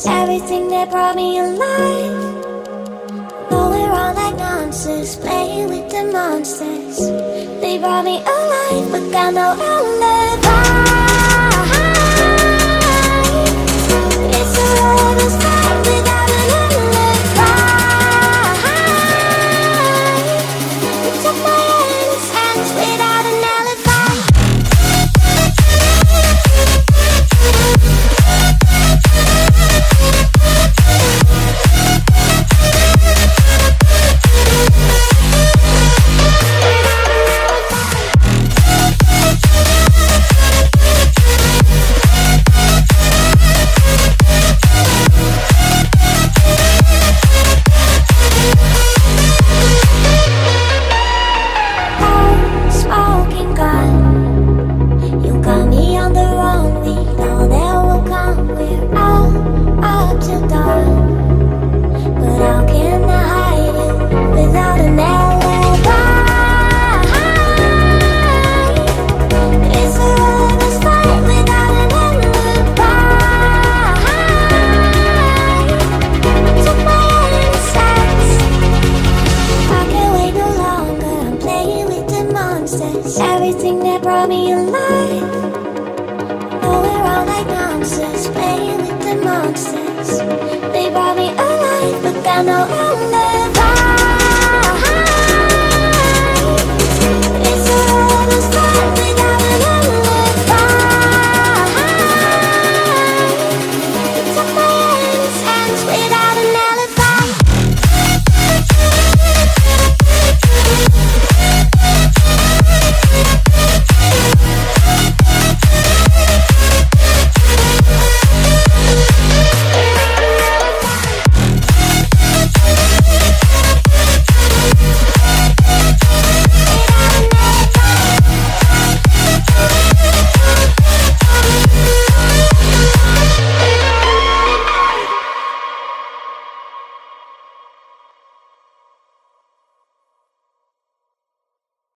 monsters, everything that brought me alive. Though we're all like monsters, playing with the monsters. They brought me alive, but got no alibi. It's a lover's fight without an alibi. You took my hands without an alibi. Everything that brought me alive. Oh, we're all like monsters, playing with the monsters. They brought me alive, but got no alibi.